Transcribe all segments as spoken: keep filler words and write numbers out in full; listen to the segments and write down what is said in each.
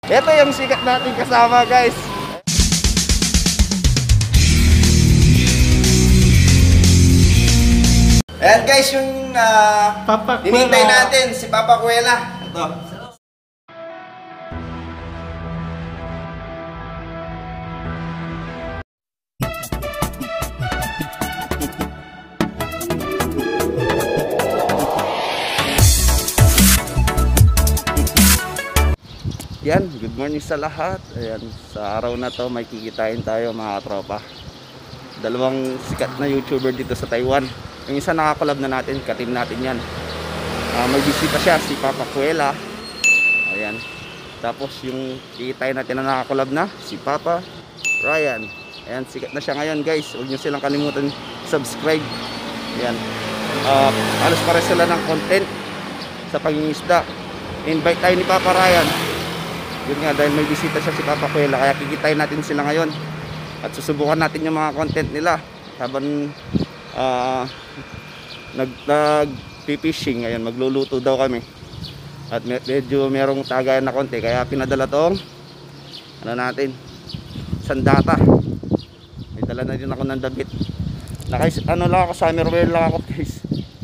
Ito yung sikat natin kasama, guys. Ayan guys, yung uh, hinintay natin si Papa Kuwela. Ito. Yan, good morning sa lahat. Ayan, sa araw na to may kikitain tayo mga tropa. Dalawang sikat na YouTuber dito sa Taiwan. Yung isa nakakolab na natin, ka-team natin yan. Uh, may bisita siya, si Papa Kuwela. Ayan. Tapos yung kikitain natin na nakakolab na, si Papa Ryan. Ayan, sikat na siya ngayon guys. Huwag nyo silang kalimutan subscribe. Ayan. Uh, alos para sila ng content sa pangingisda. Invite tayo ni Papa Ryan. Yun nga, dahil may bisita siya si Papa Kuwela, kaya kikitain natin sila ngayon at susubukan natin yung mga content nila habang uh, nag, nag fishing. Ngayon magluluto daw kami at medyo merong tagayan na konti, kaya pinadala tong ano natin, sandata. May dala na din ako ng damit. Nakais, ano lang ako, summer wear lang ako guys.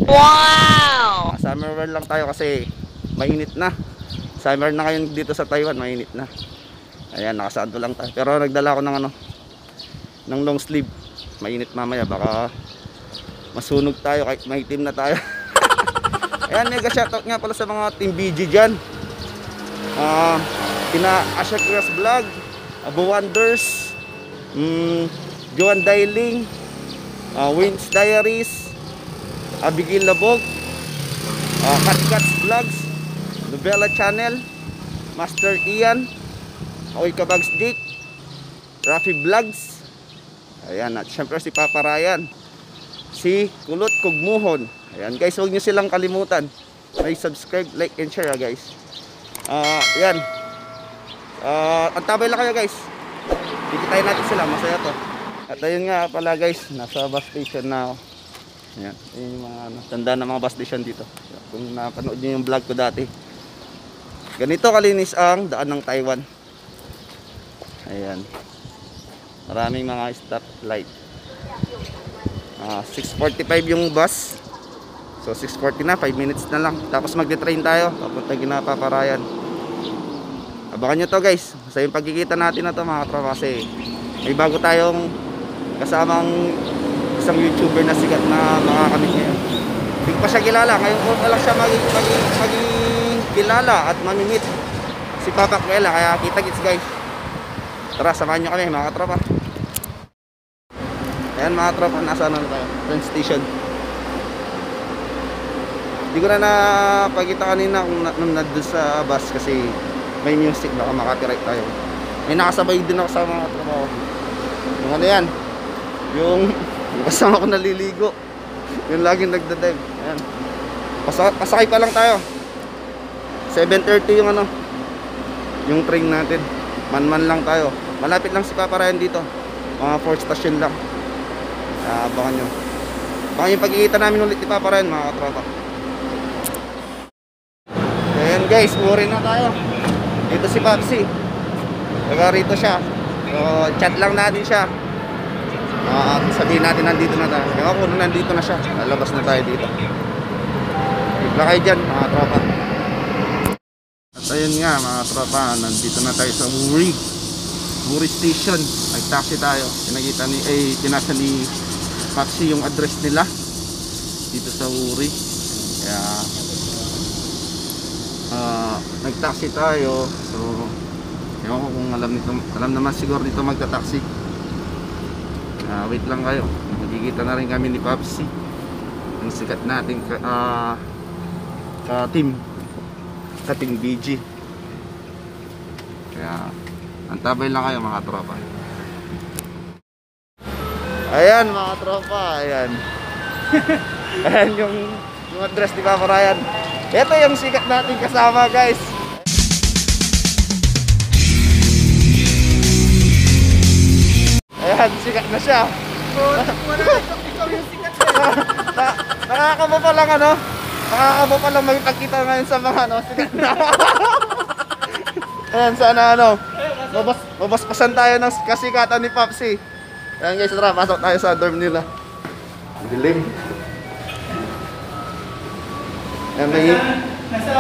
Wow! Summer wear lang tayo kasi mainit na. Summer na ngayon dito sa Taiwan, mainit na. Ayan, nakasando lang tayo. Pero nagdala ako ng ano, ng long sleeve. Mainit mamaya, baka masunog tayo kahit maitim na tayo. Ayan, mega shoutout nga pala sa mga Team B G dyan. Uh, Pina Asha Cross Vlog, Abo Wonders, um, Joan Dailing, uh, Wins Diaries, Abigail Labog, uh, Cat Cats Vlogs, Novella Channel, Master Ian, Oy Kabags Dick, Rafi Vlogs. Ayan, at syempre si Papa Ryan, si Kulot Kugmuhon. Ayan guys, huwag nyo silang kalimutan. May subscribe, like, and share guys. uh, Ayan, uh, antabay lang kayo guys. Kikitayin natin sila, masaya to. At ayun nga pala guys, nasa bus station na ako. Ayan, ayun yung mga ano, tanda na mga bus station dito. Kung napanood nyo yung vlog ko dati, ganito kalinis ang daan ng Taiwan. Ayan, maraming mga stoplight. uh, six forty-five yung bus, so six forty na, five minutes na lang. Tapos magde-train tayo papunta kina Papa Ryan. Abangan nyo to guys, sa yung pagkikita natin na to mga tropa, kasi may bago tayong kasamang isang YouTuber na sikat na makakamit ngayon. Hindi ko pa siya kilala, ngayon ko lang siya maging maging maging kilala at mamimit si Papa Kuwela, kaya kita-kits guys. Tara, samahan nyo kami mga katropa. Ayan mga tropa, nasa ano na tayo, train station. Hindi ko na napagkita kanina kung na, nung nandun sa bus kasi may music, baka makapiright tayo. May nakasabay din ako sa mga tropa ko. Yung ano yan, yung kasama ko naliligo, yung laging nagdadive. Ayan, Pas pasakay pa lang tayo. seven thirty yung ano, yung train natin. Man-man lang tayo. Malapit lang si Papa Ryan dito. Mga fourth station lang. Uh, abangan nyo. Baka yung pagkikita namin ulit ni Papa Ryan mga katropa. Ayan guys, umuwi na tayo. Dito si Papsi. Taga rito siya. So, chat lang natin siya. Uh, sabihin natin nandito na tayo. Ewan ko na nandito na siya. Lalabas na tayo dito. Bigla kayo dyan mga tropa. At ayun nga mga tropa, nandito na tayo sa Wuri Wuri Station. Nag-taxi tayo. Pinakita ni, eh, tinasa ni Papsi yung address nila dito sa Wuri. Kaya uh, nag-taxi tayo. So ewan ko kung alam nito, alam naman siguro dito magta-taxi. uh, Wait lang kayo, magkikita na rin kami ni Papsi, yung sikat nating uh, ka-team Kating B G. Kaya antabay lang kayo mga tropa. Ayan mga tropa, ayan. Ayan yung, yung address ni Papa Ryan. Ito yung sikat natin kasama guys. Ayan, sikat na siya. Ikaw yung sikat na. Nakakabo pa lang ano. Nakakabo pa lang magpagkita ngayon sa mga ano, sikat na. Ayan, sana ano, mabas, mabaspasan tayo ng kasikatan ni Popsi. Ayan guys, tara, pasok tayo sa dorm nila. Dilim. Ayan, may... Nasa...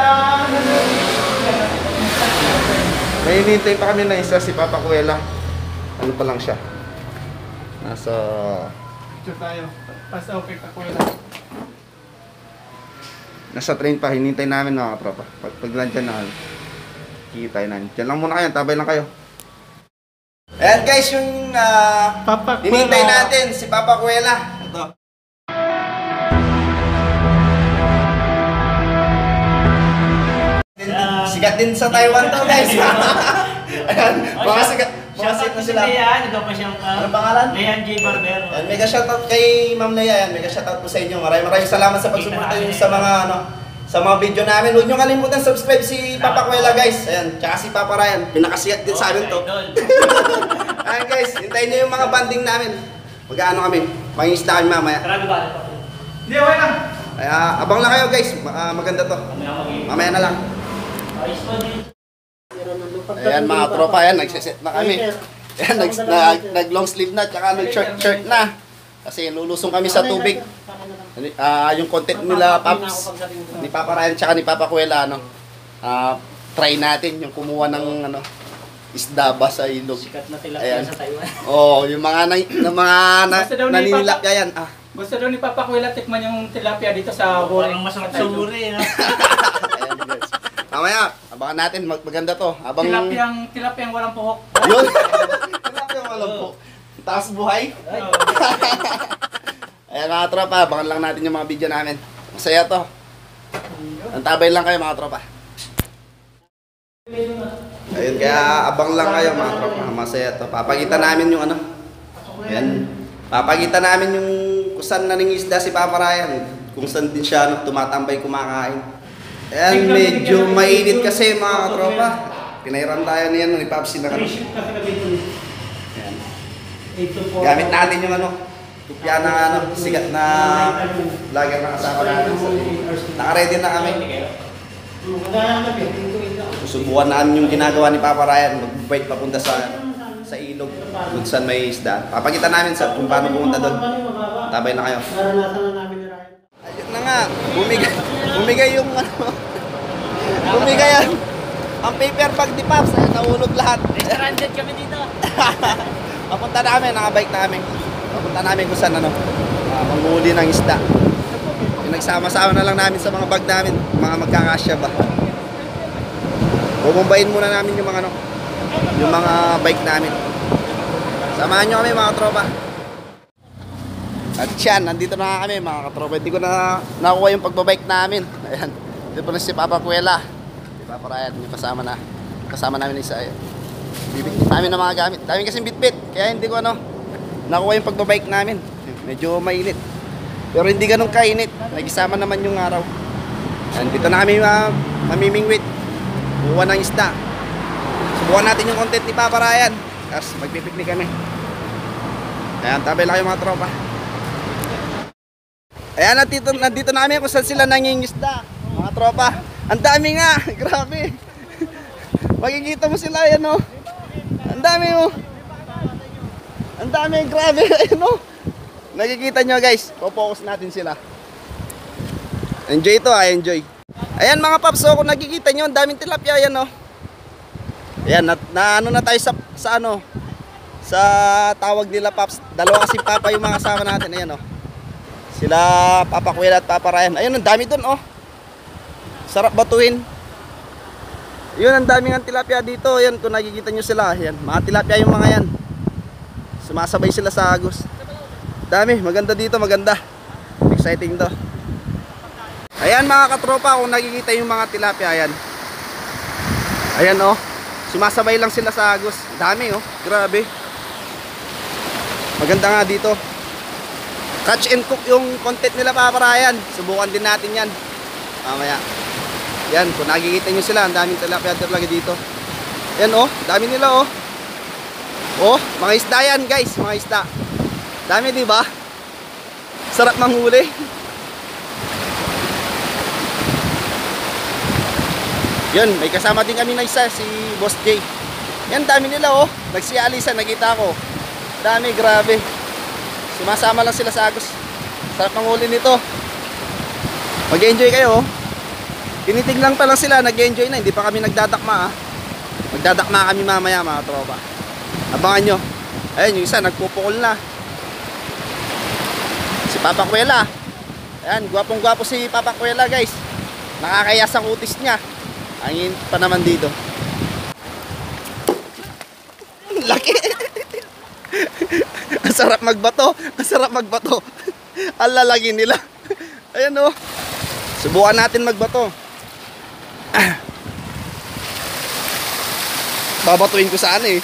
May hinihintay pa kami na isa, si Papa Kuela. Ano pa lang siya? Nasa... Picture tayo. Basta okay pa ko lang. Nasa train pa, hinihintay namin mga katropa. Pag, pag nandyan na, kikita namin. Diyan lang muna kayo, tabay lang kayo. Ayan guys, yung uh, Papa hinihintay Kuela. natin, si Papa Kuela. Ito. Sikat din sa Taiwan to guys. Ayan, mga sikat. Mga sikat na sila. Leia, ito pa siyang Ano pangalan? Leia J. Barbero. Ayan, mega shoutout kay Ma'am Leia. Ayan, mega shoutout po sa inyo. Maraming maraming salamat sa pagsuporta niyo sa mga ano, sa mga video namin. Huwag niyo kalimutan subscribe si Papa Kuela guys. Ayan, tsaka si Papa Ryan. Pinakasikat din sa amin to. Ayan guys, hintayin niyo yung mga banding namin. Mag-ano kami? Mangingisda kami mamaya. Marami ba? Hindi, okay lang. Kaya abang lang kayo guys. Ma- ah, maganda to. Mamaya na lang. Ayos pa din. Ayan mga tropa, ayan, nagsiset na kami. Ayan, nag, nag, nag long sleeve na, tsaka nag short shirt na. Kasi lulusong kami sa tubig. Ah, yung content nila, Paps, ni Papa Ryan, tsaka ni Papa Kuela, ano, ah, try natin yung kumuha ng, ano, isda ba sa ilog. Sikat na Ayan. tilapia sa Taiwan. Oh, yung mga, na, na, mga na, Basta daw ni naninilapya yan. Ah, Gusto daw ni Papa Kuela tikman yung tilapia dito sa Huri. Parang masarap sa uri. no? ayan guys. Mamaya, abangan natin, mag maganda to. Abang... Tilapiyang, tilapiyang walang puhok. Yun! Tilapia walang po. Taas buhay. Oo. Ayan mga tropa, abangan lang natin yung mga video namin. Masaya to. Antabay lang kayo mga tropa. Ayun, kaya abang lang kayo mga tropa. Masaya to. Papakita namin yung ano. Ayan. Papakita namin yung kung saan naningisda si Papa Ryan. Kung saan din siya ano, tumatambay kumakain. Ayan, medyo mainit kasi mga tropa. Pinairam tayo niyan ni Papsi na ano. Ayan. Gamit natin yung ano. Kupya na ano, sigat na lager na kasama natin. Naka-ready na kami. Susubukan namin yung ginagawa ni Papa Ryan. Mag-bike papunta sa sa ilog kung saan may isda. Papakita namin sa kung paano pumunta doon. Tabay na kayo. Ayun na nga, bumigay, bumigay yung ano. Bumigay yan. Ang paper bag ni Paps, ay nahulog lahat. Stranded kami dito. Papunta namin, nakabike namin. Papunta namin kung saan ano, uh, manghuli ng isda. Pinagsama-sama na lang namin sa mga bag namin, mga magkakasya ba. Bubumbayin muna namin yung mga ano, yung mga bike namin. Samahan nyo kami mga tropa. At yan, nandito na nga kami mga katropa. Hindi ko na nakuha yung pagbabike namin. Ayan, dito po na si Papa Kuela. Si Papa Ryan, yung kasama na. Kasama namin isa. Bibigyan namin ng mga gamit. Dami kasing bitbit. Kaya hindi ko ano, nakuha yung pagbabike namin. Medyo mainit. Pero hindi ganun kainit. Nagisama naman yung araw. Ayan, dito na kami uh, mamimingwit. Buwan ng isda. Subukan natin yung content ni Papa Ryan. Tapos magpipiknik kami. Ayan, tabay lang yung mga tropa. Ayan, nandito, nandito namin kung saan sila nangingisda. Mga tropa. Ang dami nga. Grabe. Makikita mo sila, yan o. Ang dami mo. Ang dami, grabe. Ayan o. Nakikita nyo guys. Focus natin sila. Enjoy to ha, enjoy. Ayan mga paps, so kung nakikita nyo, ang daming tilapia yan o. Ayan, na, na ano na tayo sa, sa ano. Sa tawag nila paps. Dalawa kasi papa yung mga kasama natin. Ayan o. Sila Papa Kuela at Papa Ryan. Ayun, ang dami dun, oh. Sarap batuin. Yun, ang daming ang tilapia dito. Ayan, kung nakikita nyo sila. Ayan, mga tilapia yung mga yan. Sumasabay sila sa agos. Dami, maganda dito, maganda. Exciting to. Ayan mga katropa, kung nakikita yung mga tilapia, ayan. Ayan, oh. Sumasabay lang sila sa agos. Dami, oh. Grabe. Maganda nga dito. Catch and cook yung content nila Papa Ryan. Subukan din natin yan mamaya. Yan, kung nakikita nyo sila, ang daming tilapia talaga dito. Yan oh, dami nila oh. Oh, mga isda yan guys, mga isda. Dami diba? Sarap manghuli. Yun, may kasama din kami na isa, si Boss J. Yan, dami nila oh. Nagsialisan, nakita ko. Dami, grabe. Sumasama lang sila sa Agos. Sarap ang huli nito. Mag-enjoy kayo oh. Tinitignan pa lang sila, nag-enjoy na. Hindi pa kami nagdadakma ah. Magdadakma kami mamaya mga tropa. Abangan nyo. Ayun, yung isa nagpupukol na. Si Papa Kuwela. Ayan, gwapong gwapo si Papa Kuwela guys. Nakakaya sa kutis niya. Angin pa naman dito. Laki. Ang sarap magbato. Ang sarap magbato. Ang lalaki nila. Ayan oh. Subukan natin magbato. Ah. Babatuin ko saan eh.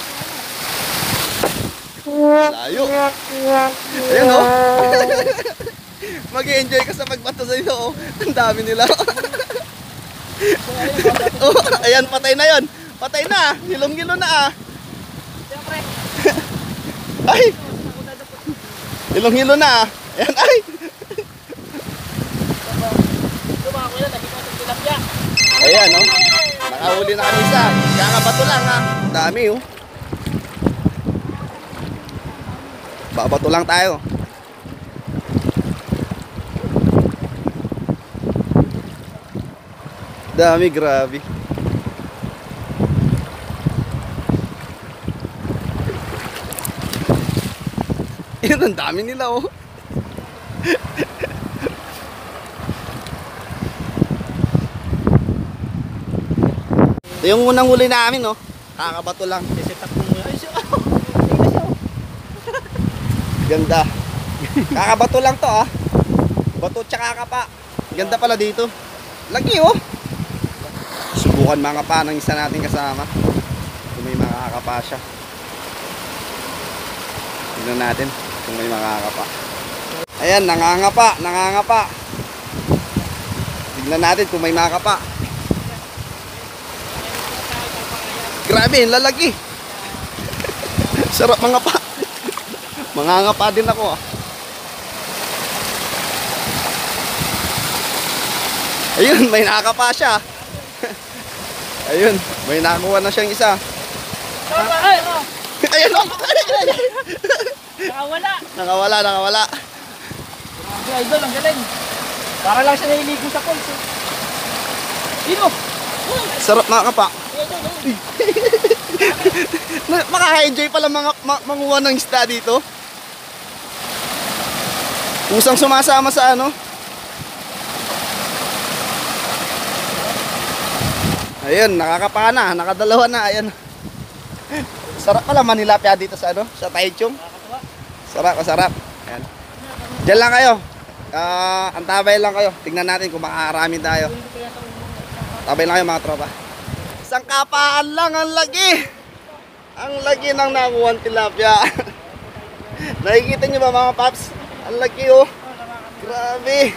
Layo. Ayan oh. Mag-i-enjoy ka sa pagbato sa ito oh. Ang dami nila. Oh, ayan, patay na yon. Patay na. Hilong-hilo na ah. Ay. Hilong-hilo na ah. Ayan ay. Ayan oh. Nakahuli na kami isa. Kakabato lang ha. Dami oh. Babato lang tayo. Dami, grabe. Yun, ang dami nila oh. Ito yung unang huli namin oh. Kakabato lang. Set up mo muna. Ay, siya. Ganda. Kakabato lang to ah. Bato tsaka kapa. Ganda pala dito. Lagi oh. Subukan mga pa ng isa natin kasama. Kung may makakapa siya. Tignan natin kung may makakapa. Ayan, nangangapa, nangangapa. Tignan natin kung may makakapa. Grabe, lalaki. Sarap mga pa. Mangangapa din ako ah. Ayun, may nakakapa siya. Ayun, may nakuha na siyang isa. Ay, oh. Ayun, oh. Nakawala. Nakawala, nakawala. Grabe, idol, ang galing. Para lang siya nahiligo sa pols. Eh. Sino? Sarap mga kapa. Idol, oh. Na- Makaka-enjoy pala mga ma- manguha ng isda dito. Usang sumasama sa ano. Ayun, nakakapa na, nakadalawa na, ayan. Sarap pala manilapya dito sa ano, sa Taichung. Sarap, sarap. Ayan. Diyan lang kayo. Ah, antabay lang kayo. Tingnan natin kung makakarami tayo. Tabay lang kayo mga tropa. Isang kapaan lang, ang laki. Ang laki ng nakuha tilapia. Nakikita nyo ba mga paps? Ang laki oh. Grabe.